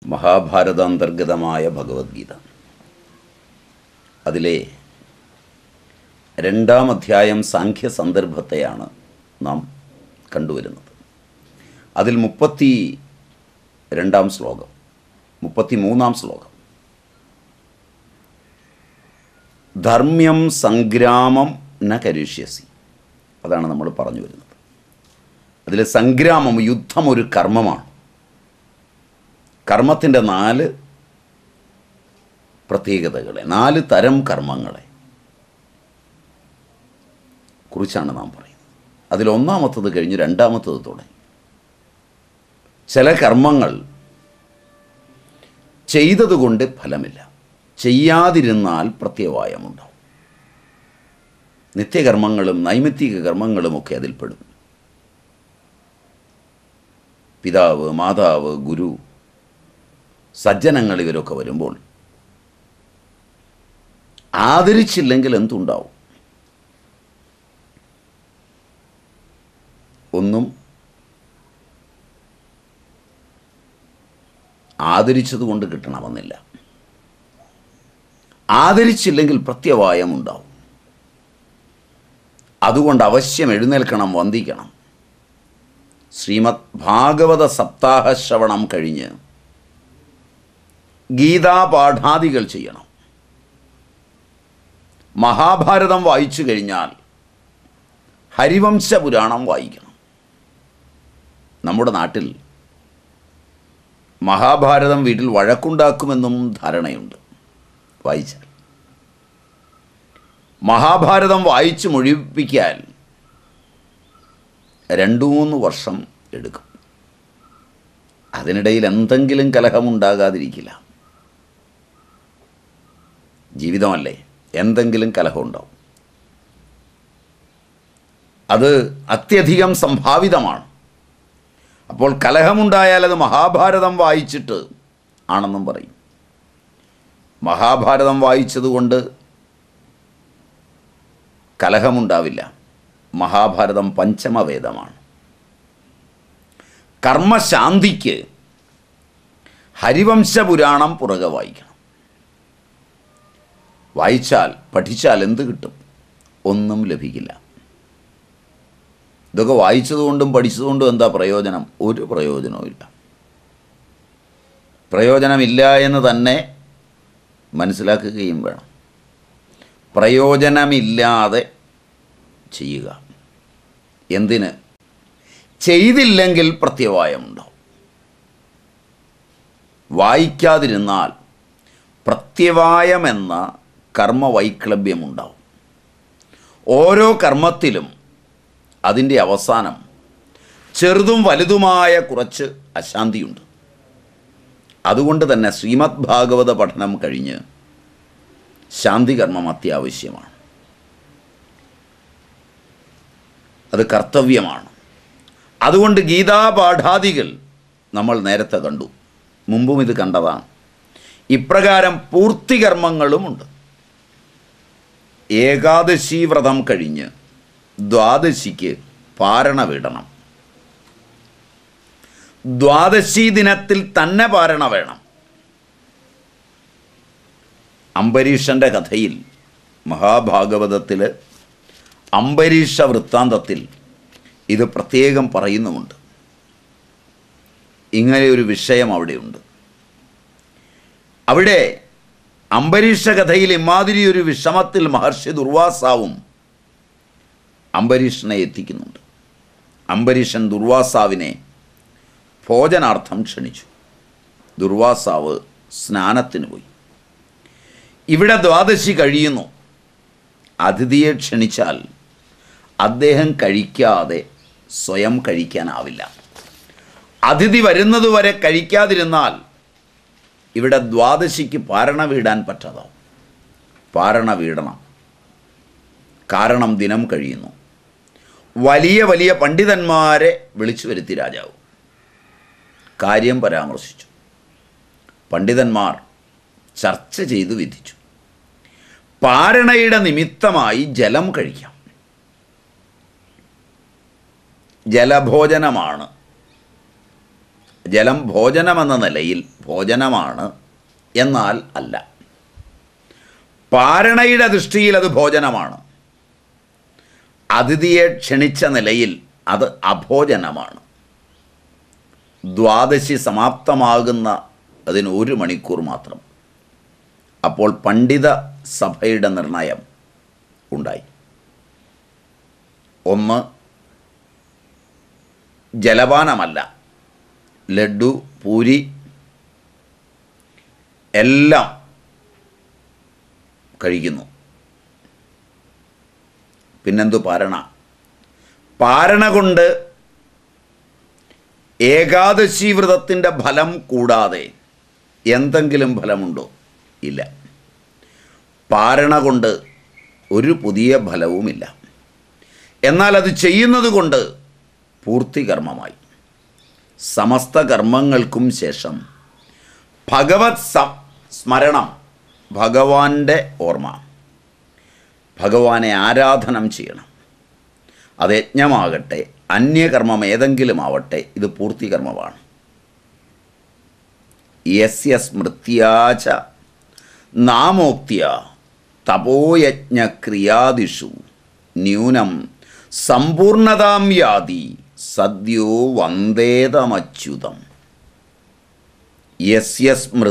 മഹാഭാരതാന്തർഗതമായ ഭഗവത്ഗീത. അതിലെ 2-ാം അധ്യായം സാഖ്യ സന്ദർഭത്തെയാണ് നാം കണ്ടുവരുന്നത്. അതിൽ 32-ാം ശ്ലോകം, 33-ാം ശ്ലോകം, ധർമ്മ്യം സംഗ്രാമം ന കരിഷ്യസി, അതാണ് നമ്മൾ പറഞ്ഞു വരുന്നത്. അതിൽ സംഗ്രാമം, യുദ്ധം ഒരു കർമ്മമാണ്. കർമ്മത്തിൻ്റെ 4 പ്രത്യേകതകളെ, 4 തരം കർമ്മങ്ങളെ കുറിച്ചാണ് നാം പറയുന്നത്. അതിൽ 1-ാമത്തത് കഴിഞ്ഞ് 2-ാമത്തത് തുടങ്ങി. ചില കർമ്മങ്ങൾ ചെയ്തതുകൊണ്ട് ഫലമില്ല, ചെയ്യാതിരുന്നാൽ പ്രത്യവായമുണ്ടാവും. നിത്യകർമ്മങ്ങളും നൈമിത്തിക കർമ്മങ്ങളുമൊക്കെ അതിൽപ്പെടും. പിതാവ്, മാതാവ്, ഗുരു, സജ്ജനങ്ങൾ ഇവരൊക്കെ വരുമ്പോൾ ആദരിച്ചില്ലെങ്കിൽ എന്തുണ്ടാവും? ഒന്നും ആദരിച്ചതുകൊണ്ട് കിട്ടണമെന്നില്ല. ആദരിച്ചില്ലെങ്കിൽ പ്രത്യവായം ഉണ്ടാവും. അതുകൊണ്ട് അവശ്യം എഴുന്നേൽക്കണം, വന്ദിക്കണം. ശ്രീമദ് ഭാഗവത സപ്താഹ ശ്രവണം കഴിഞ്ഞ് ഗീതാപാഠാദികൾ ചെയ്യണം. മഹാഭാരതം വായിച്ചു കഴിഞ്ഞാൽ ഹരിവംശ പുരാണം വായിക്കണം. നമ്മുടെ നാട്ടിൽ മഹാഭാരതം വീട്ടിൽ വഴക്കുണ്ടാക്കുമെന്നും ധാരണയുണ്ട്. വായിച്ചാൽ മഹാഭാരതം വായിച്ച് മുഴുവിപ്പിക്കാൻ 2-3 വർഷം എടുക്കും. അതിനിടയിൽ എന്തെങ്കിലും കലഹമുണ്ടാകാതിരിക്കില്ല. ജീവിതമല്ലേ, എന്തെങ്കിലും കലഹമുണ്ടാവും. അത് അത്യധികം സംഭാവിതമാണ്. അപ്പോൾ കലഹമുണ്ടായാൽ അത് മഹാഭാരതം വായിച്ചിട്ട് ആണെന്നും പറയും. മഹാഭാരതം വായിച്ചതുകൊണ്ട് കലഹമുണ്ടാവില്ല. മഹാഭാരതം പഞ്ചമവേദമാണ്. കർമ്മശാന്തിക്ക് ഹരിവംശപുരാണം പുറകെ വായിക്കണം. വായിച്ചാൽ, പഠിച്ചാൽ എന്ത് കിട്ടും? ഒന്നും ലഭിക്കില്ല. ഇതൊക്കെ വായിച്ചതുകൊണ്ടും പഠിച്ചതുകൊണ്ടും എന്താ പ്രയോജനം? ഒരു പ്രയോജനവും ഇല്ല. പ്രയോജനമില്ല എന്ന് തന്നെ മനസ്സിലാക്കുകയും വേണം. പ്രയോജനമില്ലാതെ ചെയ്യുക. എന്തിന്? ചെയ്തില്ലെങ്കിൽ പ്രത്യവായമുണ്ടാവും. വായിക്കാതിരുന്നാൽ പ്രത്യവായമെന്ന കർമ്മവൈക്ലഭ്യമുണ്ടാവും. ഓരോ കർമ്മത്തിലും അതിൻ്റെ അവസാനം ചെറുതും വലുതുമായ കുറച്ച് അശാന്തിയുണ്ട്. അതുകൊണ്ട് തന്നെ ശ്രീമദ് ഭാഗവത പഠനം കഴിഞ്ഞ് ശാന്തികർമ്മം അത്യാവശ്യമാണ്. അത് കർത്തവ്യമാണ്. അതുകൊണ്ട് ഗീതാപാഠാദികൾ നമ്മൾ നേരത്തെ കണ്ടു, മുമ്പും ഇത് കണ്ടതാണ്. ഇപ്രകാരം പൂർത്തികർമ്മങ്ങളുമുണ്ട്. ഏകാദശി വ്രതം കഴിഞ്ഞ് ദ്വാദശിക്ക് പാരണ വിടണം. ദ്വാദശി ദിനത്തിൽ തന്നെ പാരണ വേണം. അംബരീഷൻ്റെ കഥയിൽ, മഹാഭാഗവതത്തിൽ അംബരീഷ വൃത്താന്തത്തിൽ ഇത് പ്രത്യേകം പറയുന്നുമുണ്ട്. ഇങ്ങനെയൊരു വിഷയം അവിടെയുണ്ട്. അവിടെ അംബരീഷ കഥയിൽ ഇമാതിരി ഒരു വിഷമത്തിൽ മഹർഷി ദുർവാസാവും അംബരീഷനെ എത്തിക്കുന്നുണ്ട്. അംബരീഷൻ ദുർവാസാവിനെ ഭോജനാർത്ഥം ക്ഷണിച്ചു. ദുർവാസാവ് സ്നാനത്തിന് പോയി. ഇവിടെ ദ്വാദശി കഴിയുന്നു. അതിഥിയെ ക്ഷണിച്ചാൽ അദ്ദേഹം കഴിക്കാതെ സ്വയം കഴിക്കാനാവില്ല. അതിഥി വരുന്നതുവരെ കഴിക്കാതിരുന്നാൽ ഇവിടെ ദ്വാദശിക്ക് പാരണ വീടാൻ പറ്റാതാവും. പാരണ വീടണം. കാരണം ദിനം കഴിയുന്നു. വലിയ വലിയ പണ്ഡിതന്മാരെ വിളിച്ചു വരുത്തി രാജാവ്. കാര്യം പരാമർശിച്ചു. പണ്ഡിതന്മാർ ചർച്ച ചെയ്തു വിധിച്ചു. പാരണയുടെ നിമിത്തമായി ജലം കഴിക്കാം. ജലഭോജനമാണ് ജലം ഭോജനമെന്ന നിലയിൽ ഭോജനമാണ്, എന്നാൽ അല്ല. പാരണയുടെ ദൃഷ്ടിയിൽ അത് ഭോജനമാണ്. അതിഥിയെ ക്ഷണിച്ച നിലയിൽ അത് അഭോജനമാണ്. ദ്വാദശി സമാപ്തമാകുന്ന അതിന് 1 മണിക്കൂർ മാത്രം. അപ്പോൾ പണ്ഡിത സഭയുടെ നിർണയം ഉണ്ടായി. 1, ജലപാനമല്ല, ലഡ്ഡു, പൂരി എല്ലാം കഴിക്കുന്നു. പിന്നെന്തു പാരണ? പാരണ കൊണ്ട് ഏകാദശി വ്രതത്തിൻ്റെ ഫലം കൂടാതെ എന്തെങ്കിലും ഫലമുണ്ടോ? ഇല്ല. പാരണ കൊണ്ട് ഒരു പുതിയ ഫലവുമില്ല. എന്നാൽ അത് ചെയ്യുന്നത് കൊണ്ട് പൂർത്തികർമ്മമായി. സമസ്ത കർമ്മങ്ങൾക്കും ശേഷം ഭഗവത് സ്മരണം, ഭഗവാന്റെ ഓർമ്മ, ഭഗവാനെ ആരാധനം ചെയ്യണം. അത് യജ്ഞമാകട്ടെ അന്യകർമ്മം ഏതെങ്കിലും ആവട്ടെ, ഇത് പൂർത്തികർമ്മമാണ്. യസ്യ സ്മൃത്യാച നാമോക്ത്യ തപോയജ്ഞക്രിയാദിഷു ന്യൂനം സമ്പൂർണതാം യാതി സദ്യോ വന്ദേതമച്യുതം. യസ്യ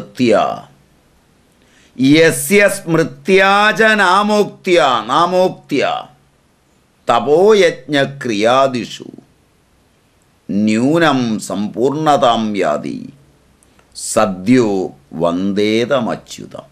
സ്മൃത്യാച നാമോക്ത്യ തപോയജ്ഞക്രിയാദിഷു ന്യൂനം സമ്പൂർണതാം യാതി സദ്യോ വന്ദേതമച്യുതം.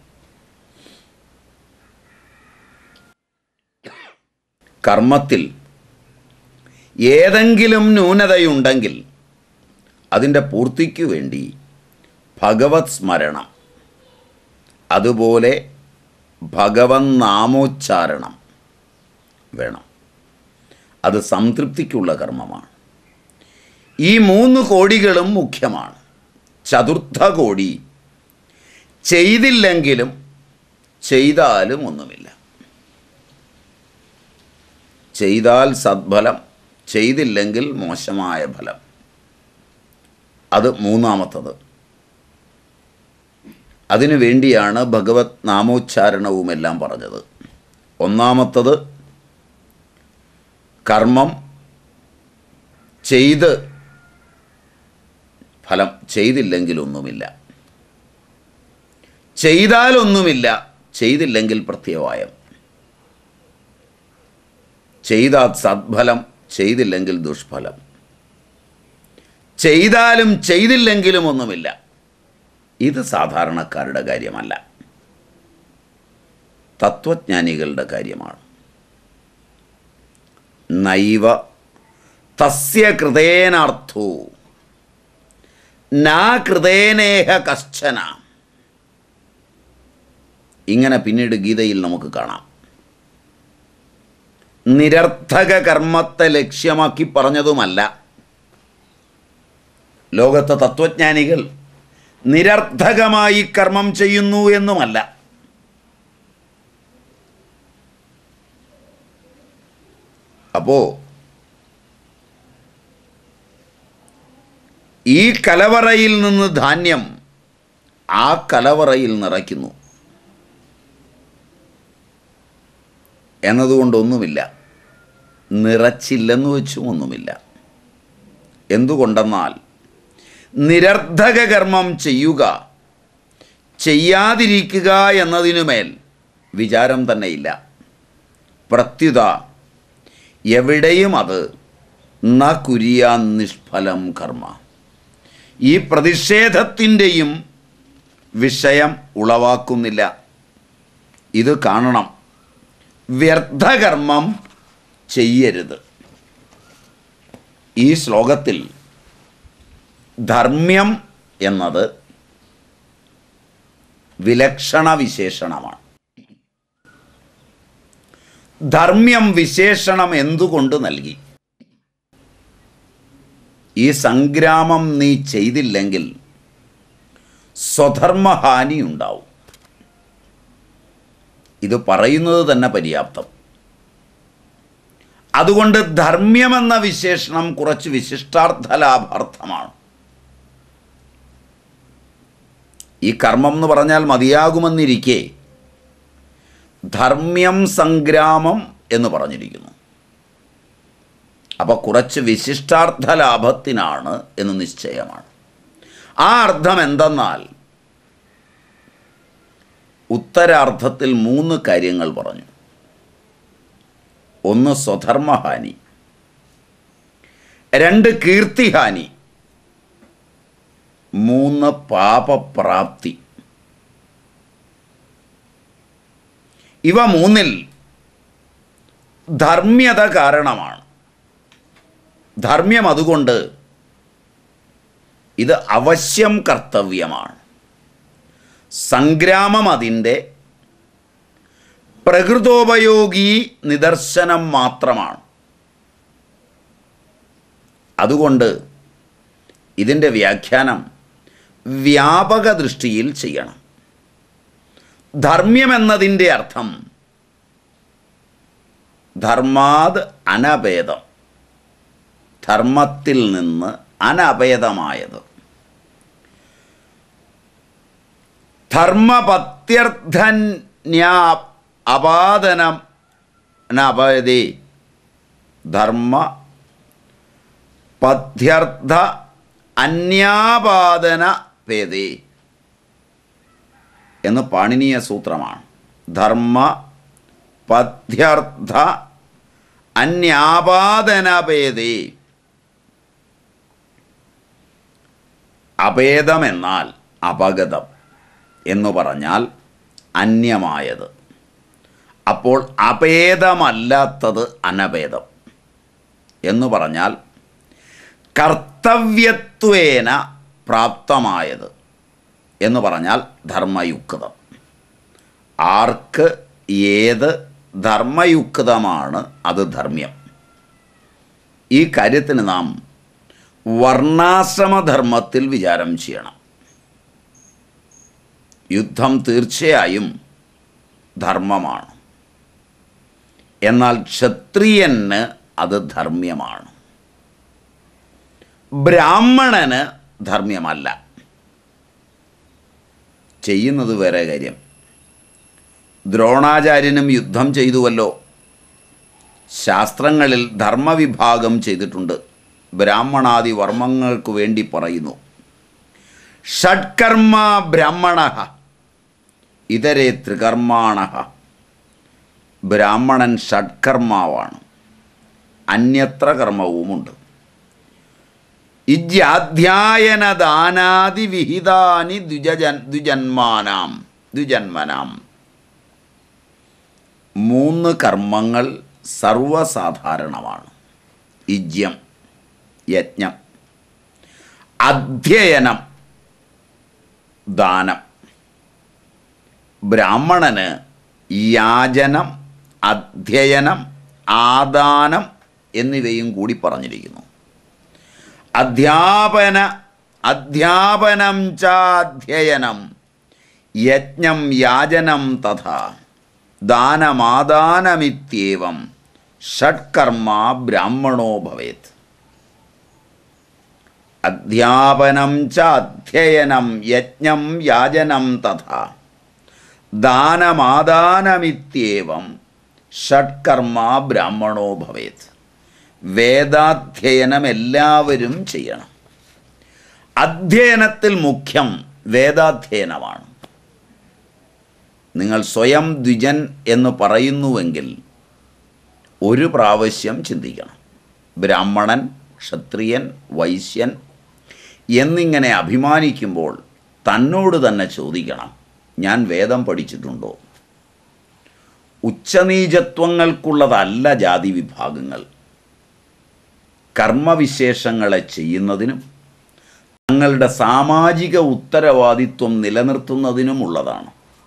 കർമ്മത്തിൽ ഏതെങ്കിലും ന്യൂനതയുണ്ടെങ്കിൽ അതിൻ്റെ പൂർത്തിക്കു വേണ്ടി ഭഗവത് സ്മരണം, അതുപോലെ ഭഗവൻ നാമോച്ചാരണം വേണം. അത് സംതൃപ്തിക്കുള്ള കർമ്മമാണ്. ഈ 3 കോടികളും മുഖ്യമാണ്. ചതുർത്ഥ കോടി ചെയ്തില്ലെങ്കിലും ചെയ്താലും ഒന്നുമില്ല. ചെയ്താൽ സദ്ഫലം, ചെയ്തില്ലെങ്കിൽ മോശമായ ഫലം. അത് 3ാമത്തത്. അതിനു വേണ്ടിയാണ് ഭഗവത് നാമോച്ചാരണവുമെല്ലാം പറഞ്ഞത്. 1ാമത്തത് കർമ്മം ചെയ്ത് ഫലം, ചെയ്തില്ലെങ്കിലൊന്നുമില്ല. ചെയ്താലൊന്നുമില്ല, ചെയ്തില്ലെങ്കിൽ പ്രത്യവായം. ചെയ്താൽ സദ്ഫലം, ചെയ്തില്ലെങ്കിൽ ദുഷ്ഫലം. ചെയ്താലും ചെയ്തില്ലെങ്കിലും ഒന്നുമില്ല. ഇത് സാധാരണക്കാരുടെ കാര്യമല്ല, തത്വജ്ഞാനികളുടെ കാര്യമാണ്. നൈവ തസ്യ കൃതേനാർത്ഥോ നാ കൃതേനേഹ കശ്ചന. ഇങ്ങനെ പിന്നീട് ഗീതയിൽ നമുക്ക് കാണാം. നിരർത്ഥക കർമ്മത്തെ ലക്ഷ്യമാക്കി പറഞ്ഞതുമല്ല. ലോകത്തെ തത്വജ്ഞാനികൾ നിരർത്ഥകമായി കർമ്മം ചെയ്യുന്നു എന്നുമല്ല. അപ്പോൾ ഈ കലവറയിൽ നിന്ന് ധാന്യം ആ കലവറയിൽ നിറയ്ക്കുന്നു എന്നതുകൊണ്ടൊന്നുമില്ല. നിറച്ചില്ലെന്ന് വെച്ചും ഒന്നുമില്ല. എന്തുകൊണ്ടെന്നാൽ നിരർത്ഥക കർമ്മം ചെയ്യുക, ചെയ്യാതിരിക്കുക എന്നതിനുമേൽ വിചാരം തന്നെയില്ല. പ്രത്യുത എവിടെയും അത് ന കുര്യാൻ നിഷ്ഫലം കർമ്മ. ഈ പ്രതിഷേധത്തിൻ്റെയും വിഷയം ഉളവാക്കുന്നില്ല. ഇത് കാണണം. വ്യർത്ഥകർമ്മം ചെയ്യരുത്. ഈ ശ്ലോകത്തിൽ ധർമ്മ്യം എന്നത് വിലക്ഷണ വിശേഷണമാണ്. ധർമ്മ്യം വിശേഷണം എന്തുകൊണ്ട് നൽകി? ഈ സംഗ്രാമം നീ ചെയ്തില്ലെങ്കിൽ സ്വധർമ്മഹാനി ഉണ്ടാവും. ഇത് പറയുന്നത് തന്നെ പര്യാപ്തം. അതുകൊണ്ട് ധർമ്മ്യമെന്ന വിശേഷണം കുറച്ച് വിശിഷ്ടാർത്ഥ ലാഭാർത്ഥമാണ്. ഈ കർമ്മം എന്ന് പറഞ്ഞാൽ മതിയാകുമെന്നിരിക്കെ ധർമ്മ്യം സംഗ്രാമം എന്ന് പറഞ്ഞിരിക്കുന്നു. അപ്പോൾ കുറച്ച് വിശിഷ്ടാർത്ഥ ലാഭത്തിനാണ് എന്ന് നിശ്ചയമാണ്. ആ അർത്ഥം എന്തെന്നാൽ ഉത്തരാർത്ഥത്തിൽ 3 കാര്യങ്ങൾ പറഞ്ഞു. 1 സ്വധർമ്മഹാനി, 2 കീർത്തിഹാനി, 3 പാപപ്രാപ്തി. ഇവ 3ൽ ധർമ്മ്യത കാരണമാണ്. ധർമ്മ്യം അതുകൊണ്ട് ഇത് അവശ്യം കർത്തവ്യമാണ്. സംഗ്രാമം അതിൻ്റെ പ്രകൃതോപയോഗി നിദർശനം മാത്രമാണ്. അതുകൊണ്ട് ഇതിൻ്റെ വ്യാഖ്യാനം വ്യാപക ദൃഷ്ടിയിൽ ചെയ്യണം. ധർമ്മ്യം എന്നതിൻ്റെ അർത്ഥം ധർമാത് അനഭേദം, ധർമ്മത്തിൽ നിന്ന് അനഭേദമായത്. ധർമ്മപത്യർത്ഥന്യാ അപാദനം നപയതേ, ധർമ്മ പഥ്യർത്ഥ അന്യാപാദന ഭേദേ എന്ന് പാണിനീയ സൂത്രമാണ്. ധർമ്മ പഥ്യർത്ഥ അന്യാപാദന ഭേദേ. അഭേദമെന്നാൽ അപഗതം എന്നു പറഞ്ഞാൽ അന്യമായത്. അപ്പോൾ അഭേദമല്ലാത്തത് അനഭേദം എന്ന് പറഞ്ഞാൽ കർത്തവ്യത്വേന പ്രാപ്തമായത് എന്ന് പറഞ്ഞാൽ ധർമ്മയുക്തം. ആർക്ക് ഏത് ധർമ്മയുക്തമാണ് അത് ധർമ്മ്യം. ഈ കാര്യത്തിന് നാം വർണ്ണാശ്രമധർമ്മത്തിൽ വിചാരം ചെയ്യണം. യുദ്ധം തീർച്ചയായും ധർമ്മമാണ്. എന്നാൽ ക്ഷത്രിയന് അത് ധർമ്മ്യമാണ്. ബ്രാഹ്മണന് ധർമ്മ്യമല്ല. ചെയ്യുന്നത് വേറെ കാര്യം. ദ്രോണാചാര്യനും യുദ്ധം ചെയ്തുവല്ലോ. ശാസ്ത്രങ്ങളിൽ ധർമ്മവിഭാഗം ചെയ്തിട്ടുണ്ട്. ബ്രാഹ്മണാദി വർമ്മങ്ങൾക്ക് വേണ്ടി പറയുന്നു. ഷഡ്കർമ്മ ബ്രാഹ്മണ ഇതരേ ത്രികർമാണ. ബ്രാഹ്മണൻ ഷഡ്കർമാവാണ്, അന്യത്ര കർമ്മവുമുണ്ട്. ഇജ്യാധ്യായന ദാനാദി വിഹിതാനി ദ്വിജന്മനാം. 3 കർമ്മങ്ങൾ സർവസാധാരണമാണ്. യജ്ഞം, യജ്ഞം, അധ്യയനം, ദാനം. ബ്രാഹ്മണന് യാചനം, അധ്യയനം, ആദാനം എന്നിവയും കൂടി പറഞ്ഞിരിക്കുന്നു. അധ്യാപനം ചാധ്യയനം, യജ്ഞം യാചനം തഥാ ദാനമാദാനമിത്യേവം ഷഡ്കർമ്മ ബ്രാഹ്മണോ ഭവേത്. അധ്യാപനം ച അധ്യയനം യജ്ഞം യാചനം തഥാ ദാനമാദാനമിത്യേവം ഷഡ്കർമ്മ ബ്രാഹ്മണോ ഭവേത്. വേദാധ്യയനം എല്ലാവരും ചെയ്യണം. അധ്യയനത്തിൽ മുഖ്യം വേദാധ്യയനമാണ്. നിങ്ങൾ സ്വയം ദ്വിജൻ എന്ന് പറയുന്നുവെങ്കിൽ ഒരു പ്രാവശ്യം ചിന്തിക്കണം. ബ്രാഹ്മണൻ, ക്ഷത്രിയൻ, വൈശ്യൻ എന്നിങ്ങനെ അഭിമാനിക്കുമ്പോൾ തന്നോട് തന്നെ ചോദിക്കണം, ഞാൻ വേദം പഠിച്ചിട്ടുണ്ടോ? ഉച്ചനീചത്വങ്ങൾക്കുള്ളതല്ല ജാതി വിഭാഗങ്ങൾ. കർമ്മവിശേഷങ്ങളെ ചെയ്യുന്നതിനും തങ്ങളുടെ സാമാജിക ഉത്തരവാദിത്വം നിലനിർത്തുന്നതിനുമുള്ളതാണ്.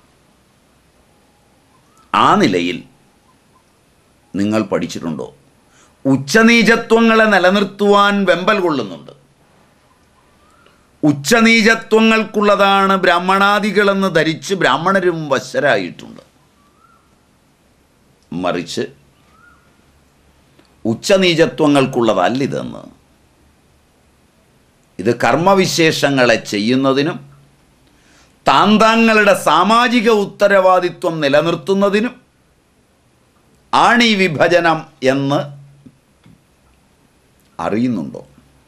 ആ നിലയിൽ നിങ്ങൾ പഠിച്ചിട്ടുണ്ടോ? ഉച്ചനീചത്വങ്ങളെ നിലനിർത്തുവാൻ വെമ്പൽ കൊള്ളുന്നുണ്ട്. ഉച്ചനീചത്വങ്ങൾക്കുള്ളതാണ് ബ്രാഹ്മണാദികളെന്ന് ധരിച്ച് ബ്രാഹ്മണരും വശരായിട്ടുണ്ട്. മറിച്ച് ഉച്ചനീചത്വങ്ങൾക്കുള്ളതല്ലിതെന്ന്. ഇത് കർമ്മവിശേഷങ്ങളെ ചെയ്യുന്നതിനും താന്താങ്ങളുടെ സാമാജിക ഉത്തരവാദിത്വം നിലനിർത്തുന്നതിനും ആണ് ഈ വിഭജനം എന്ന് അറിയുന്നുണ്ടോ?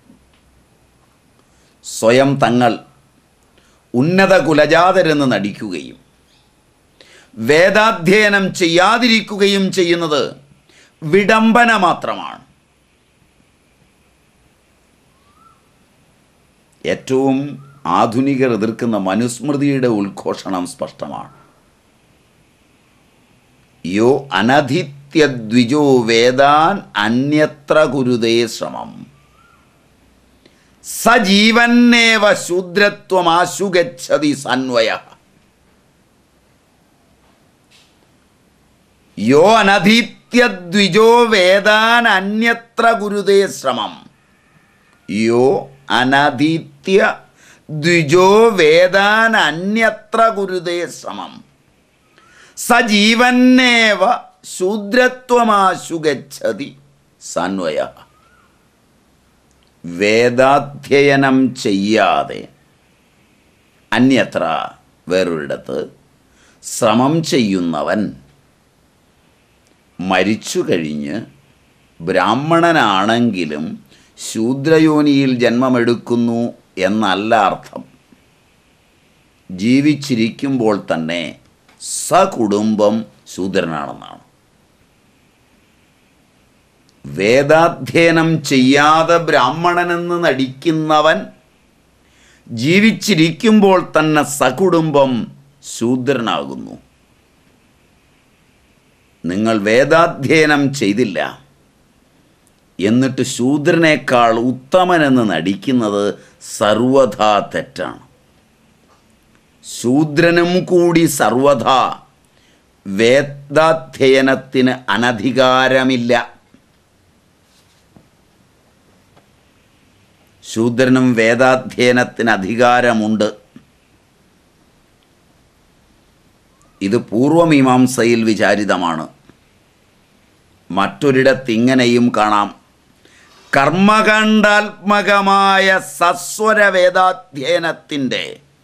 സ്വയം തങ്ങൾ ഉന്നത കുലജാതരെന്ന് നടിക്കുകയും വേദാധ്യയനം ചെയ്യാതിരിക്കുകയും ചെയ്യുന്നത് വിഡംബന മാത്രമാണ്. ഏറ്റവും ആധുനികർ എതിർക്കുന്ന മനുസ്മൃതിയുടെ ഉദ്ഘോഷണം സ്പഷ്ടമാണ്. യോ അനധിത്യദ്വിജോ വേദാൻ അന്യത്ര കുരുതേ ശ്രമം സജീവന്നേവ ശൂദ്രത്വമാശുഗച്ഛതി സന്വയഃ. യോ അനധിത്യദ്വിജോ വേദാൻ അന്യത്ര കുരുതേ ശ്രമം. യോ അനധീത്യ ദ്വിജോ വേദാൻ അന്യത്ര കുരുതേ ശ്രമം സജീവന്നേവ ശൂദ്രത്വമാശുഗച്ഛതി സന്വയഃ. വേദാധ്യയനം ചെയ്യാതെ അന്യത്ര വേറൊരിടത്ത് ശ്രമം ചെയ്യുന്നവൻ മരിച്ചു കഴിഞ്ഞ് ബ്രാഹ്മണനാണെങ്കിലും ശൂദ്രയോനിയിൽ ജന്മമെടുക്കുന്നു എന്നല്ല അർത്ഥം. ജീവിച്ചിരിക്കുമ്പോൾ തന്നെ സകുടുംബം ശൂദ്രനാണെന്നാണ്. വേദാധ്യയനം ചെയ്യാതെ ബ്രാഹ്മണനെന്ന് നടിക്കുന്നവൻ ജീവിച്ചിരിക്കുമ്പോൾ തന്നെ സകുടുംബം ശൂദ്രനാകുന്നു. നിങ്ങൾ വേദാധ്യയനം ചെയ്തില്ല എന്നിട്ട് ശൂദ്രനേക്കാൾ ഉത്തമനെന്ന് നടിക്കുന്നത് സർവഥാ തെറ്റാണ്. ശൂദ്രനും കൂടി സർവഥാ വേദാധ്യയനത്തിന് അനധികാരമില്ല. ശൂദ്രനും വേദാധ്യയനത്തിന് അധികാരമുണ്ട്. ഇത് പൂർവമീമാംസയിൽ വിചാരിതമാണ്. മറ്റൊരിടത്തിങ്ങനെയും കാണാം. കർമ്മകാണ്ഡാത്മകമായ സസ്വര വേദാധ്യയനത്തിൻ്റെ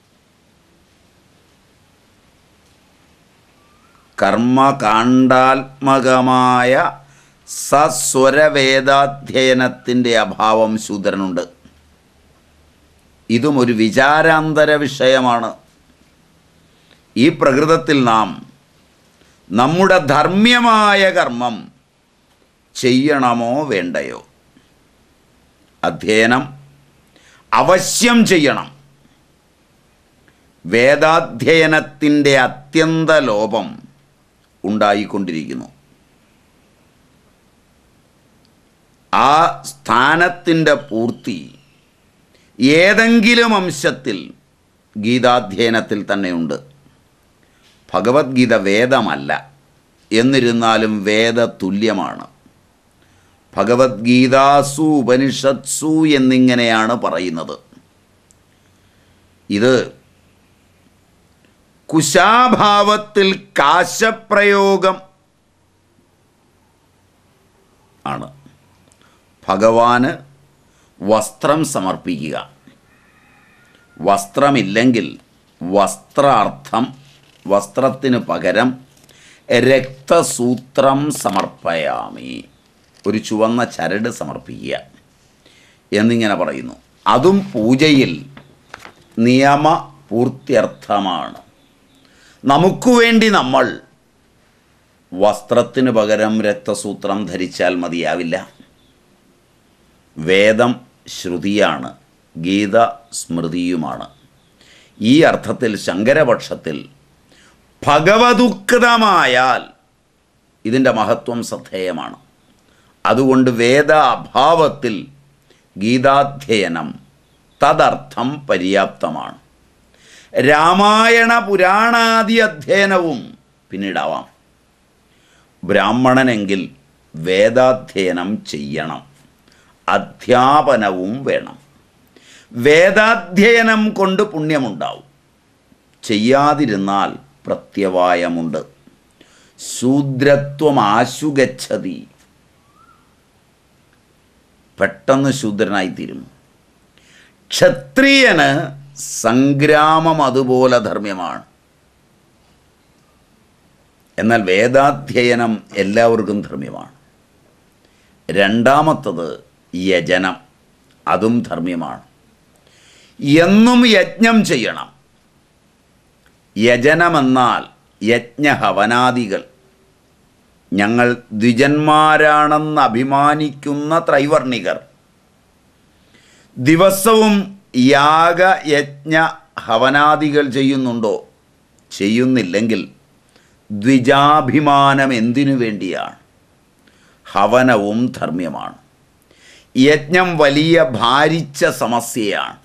അഭാവം ശൂദ്രനുണ്ട്. ഇതും ഒരു വിചാരാന്തര വിഷയമാണ്. ഈ പ്രകൃതത്തിൽ നാം നമ്മുടെ ധർമ്മ്യമായ കർമ്മം ചെയ്യണമോ വേണ്ടയോ? അധ്യയനം അവശ്യം ചെയ്യണം. വേദാധ്യയനത്തിൻ്റെ അത്യന്ത ലോപം ഉണ്ടായിക്കൊണ്ടിരിക്കുന്നു. ആ സ്ഥാനത്തിൻ്റെ പൂർത്തി ഏതെങ്കിലും അംശത്തിൽ ഗീതാധ്യയനത്തിൽ തന്നെയുണ്ട്. ഭഗവത്ഗീത വേദമല്ല, എന്നിരുന്നാലും വേദതുല്യമാണ്. ഭഗവത്ഗീതാസു ഉപനിഷത്സു എന്നിങ്ങനെയാണ് പറയുന്നത്. ഇത് കുശാഭാവത്തിൽ കാശപ്രയോഗം ആണ്. ഭഗവാന് വസ്ത്രം സമർപ്പിക്കുക. വസ്ത്രമില്ലെങ്കിൽ വസ്ത്രാർത്ഥം, വസ്ത്രത്തിന് പകരം രക്തസൂത്രം സമർപ്പയാമി, ഒരു ചുവന്ന ചരട് സമർപ്പിക്കുക എന്നിങ്ങനെ പറയുന്നു. അതും പൂജയിൽ നിയമപൂർത്യർത്ഥമാണ്. നമുക്ക് വേണ്ടി നമ്മൾ വസ്ത്രത്തിന് പകരം രക്തസൂത്രം ധരിച്ചാൽ മതിയാവില്ല. വേദം ശ്രുതിയാണ്, ഗീത സ്മൃതിയുമാണ്. ഈ അർത്ഥത്തിൽ ശങ്കരപക്ഷത്തിൽ ഭഗവതുക്തമായാൽ ഇതിൻ്റെ മഹത്വം ശ്രദ്ധേയമാണ്. അതുകൊണ്ട് വേദ അഭാവത്തിൽ ഗീതാധ്യയനം തദർത്ഥം പര്യാപ്തമാണ്. രാമായണ പുരാണാദി അധ്യയനവും പിന്നീടാവാം. ബ്രാഹ്മണനെങ്കിൽ വേദാധ്യയനം ചെയ്യണം, അധ്യാപനവും വേണം. വേദാധ്യയനം കൊണ്ട് പുണ്യമുണ്ടാവും, ചെയ്യാതിരുന്നാൽ പ്രത്യവായമുണ്ട്. ശൂദ്രത്വം ആശുഗച്ഛതി, പെട്ടെന്ന് ശൂദ്രനായിത്തീരും. ക്ഷത്രിയന് സംഗ്രാമം അതുപോലെ ധർമ്മ്യമാണ്. എന്നാൽ വേദാധ്യയനം എല്ലാവർക്കും ധർമ്മ്യമാണ്. രണ്ടാമത്തത് യജനം, അതും ധർമ്മ്യമാണ്. എന്നും യജ്ഞം ചെയ്യണം. യജനമെന്നാൽ യജ്ഞഹവനാദികൾ. ഞങ്ങൾ ദ്വിജന്മാരാണെന്ന് അഭിമാനിക്കുന്ന ത്രൈവർണികർ ദിവസവും യാഗയജ്ഞ ഹവനാദികൾ ചെയ്യുന്നുണ്ടോ? ചെയ്യുന്നില്ലെങ്കിൽ ദ്വിജാഭിമാനം എന്തിനു വേണ്ടിയാണ്? ഹവനവും ധർമ്മ്യമാണ്. യജ്ഞം വലിയ ഭാരിച്ച സമസ്യയാണ്.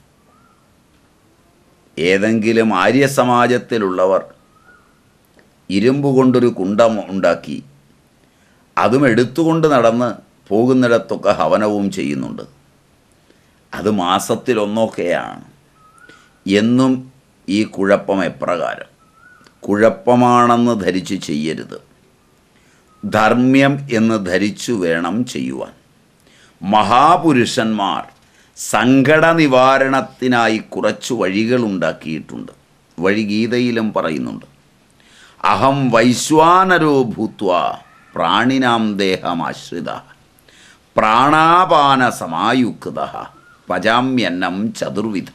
ഏതെങ്കിലും ആര്യസമാജത്തിലുള്ളവർ ഇരുമ്പ് കൊണ്ടൊരു കുണ്ടം ഉണ്ടാക്കി അതും എടുത്തുകൊണ്ട് നടന്ന് പോകുന്നിടത്തൊക്കെ ഹവനവും ചെയ്യുന്നുണ്ട്. അത് മാസത്തിലൊന്നൊക്കെയാണ്. എന്നും ഈ കുഴപ്പം എപ്രകാരം? കുഴപ്പമാണെന്ന് ധരിച്ച് ചെയ്യരുത്. ധർമ്മ്യം എന്ന് ധരിച്ചു വേണം ചെയ്യുവാൻ. മഹാപുരുഷന്മാർ സങ്കട നിവാരണത്തിനായി കുറച്ച് വഴികളുണ്ടാക്കിയിട്ടുണ്ട്. വഴി ഗീതയിലും പറയുന്നുണ്ട്. അഹം വൈശ്വാനരോ ഭൂത്വ പ്രാണിനാം ദേഹമാശ്രിത പ്രാണാപാന സമായുക്ത പചാമ്യന്നം ചതുർവിധം.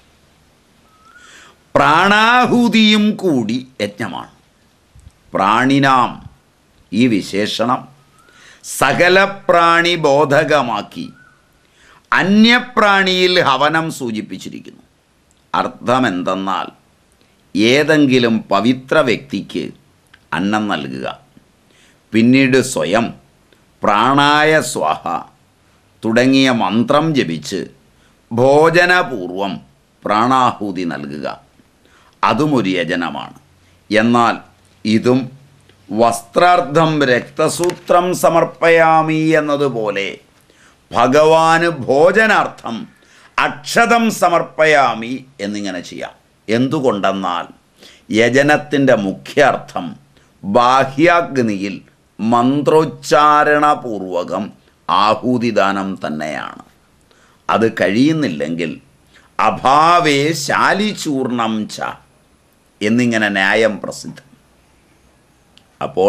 പ്രാണാഹൂതിയും കൂടി യജ്ഞമാണ്. പ്രാണിനാം ഈ വിശേഷണം സകല പ്രാണി ബോധകമാക്കി അന്യപ്രാണിയിൽ ഹവനം സൂചിപ്പിച്ചിരിക്കുന്നു. അർത്ഥമെന്തെന്നാൽ ഏതെങ്കിലും പവിത്ര വ്യക്തിക്ക് അന്നം നൽകുക, പിന്നീട് സ്വയം പ്രാണായ സ്വാഹ തുടങ്ങിയ മന്ത്രം ജപിച്ച് ഭോജനപൂർവം പ്രാണാഹൂതി നൽകുക, അതും ഒരു യജനമാണ്. എന്നാൽ ഇതും വസ്ത്രാർത്ഥം രക്തസൂത്രം സമർപ്പയാമി എന്നതുപോലെ ഭഗവാന് ഭോജനാർത്ഥം അക്ഷതം സമർപ്പയാമി എന്നിങ്ങനെ ചെയ്യാം. എന്തുകൊണ്ടെന്നാൽ യജനത്തിൻ്റെ മുഖ്യാർത്ഥം ബാഹ്യാഗ്നിയിൽ മന്ത്രോച്ചാരണപൂർവകം ആഹൂതിദാനം തന്നെയാണ്. അത് കഴിയുന്നില്ലെങ്കിൽ അഭാവേ ശാലിചൂർണം ച എന്നിങ്ങനെ ന്യായം പ്രസിദ്ധം. അപ്പോൾ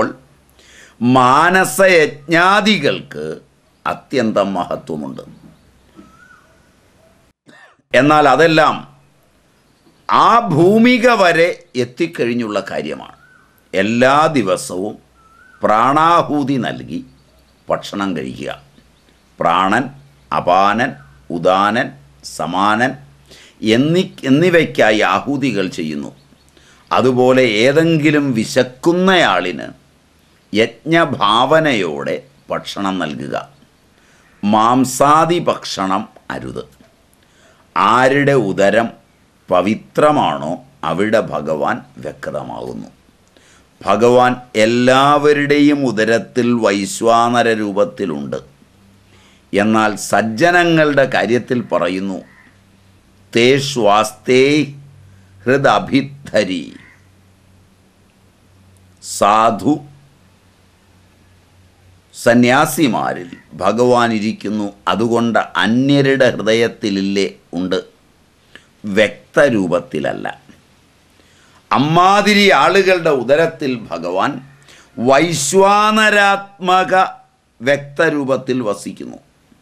മാനസയജ്ഞാദികൾക്ക് അത്യന്തം മഹത്വമുണ്ട്. എന്നാൽ അതെല്ലാം ആ ഭൂമിക വരെ എത്തിക്കഴിഞ്ഞുള്ള കാര്യമാണ്. എല്ലാ ദിവസവും പ്രാണാഹൂതി നൽകി ഭക്ഷണം കഴിക്കുക. പ്രാണൻ, അപാനൻ, ഉദാനൻ, സമാനൻ എന്നിവയ്ക്കായി ആഹൂതികൾ ചെയ്യുന്നു. അതുപോലെ ഏതെങ്കിലും വിശക്കുന്നയാളിന് യജ്ഞഭാവനയോടെ ഭക്ഷണം നൽകുക. മാംസാദി ഭക്ഷണം അരുത്. ആരുടെ ഉദരം പവിത്രമാണോ അവിടെ ഭഗവാൻ വ്യക്തമാകുന്നു. ഭഗവാൻ എല്ലാവരുടെയും ഉദരത്തിൽ വൈശ്വാനര രൂപത്തിലുണ്ട്. എന്നാൽ സജ്ജനങ്ങളുടെ കാര്യത്തിൽ പറയുന്നു, തേ ശ്വാസ്തേ ഹൃദഭിദ്ധരി. സാധു സന്യാസിമാരിൽ ഭഗവാൻ ഇരിക്കുന്നു. അതുകൊണ്ട് അന്യരുടെ ഹൃദയത്തിലില്ലേ ഉണ്ട്, വ്യക്തരൂപത്തിലല്ല. അമ്മാതിരി ആളുകളുടെ ഉദരത്തിൽ ഭഗവാൻ വൈശ്വാനരാത്മക വ്യക്തരൂപത്തിൽ വസിക്കുന്നു.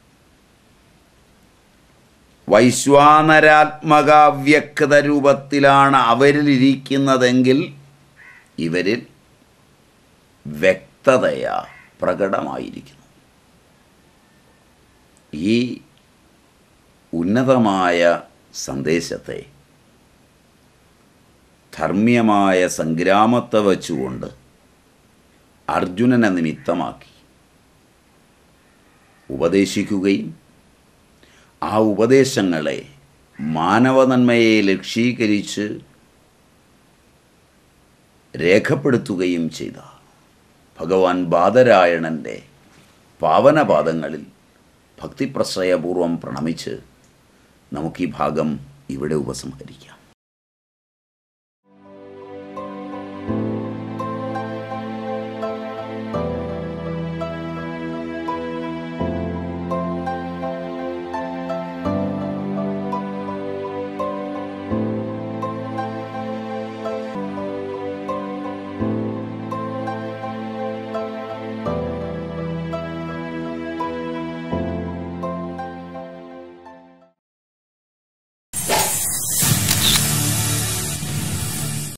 വൈശ്വാനരാത്മക വ്യക്ത രൂപത്തിലാണ് അവരിലിരിക്കുന്നതെങ്കിൽ ഇവരിൽ വ്യക്തതയാ പ്രകടമായിരിക്കുന്നു. ഈ ഉന്നതമായ സന്ദേശത്തെ ധർമ്മ്യമായ സംഗ്രാമത്തെ വച്ചുകൊണ്ട് അർജുനനെ നിമിത്തമാക്കി ഉപദേശിക്കുകയും ആ ഉപദേശങ്ങളെ മാനവനന്മയെ ലക്ഷീകരിച്ച് രേഖപ്പെടുത്തുകയും ചെയ്ത ഭഗവാൻ ബാദരായണൻ്റെ പാവനപാദങ്ങളിൽ ഭക്തിപ്രശ്രയപൂർവം പ്രണമിച്ച് നമുക്ക് ഈ ഭാഗം ഇവിടെ ഉപസംഹരിക്കാം.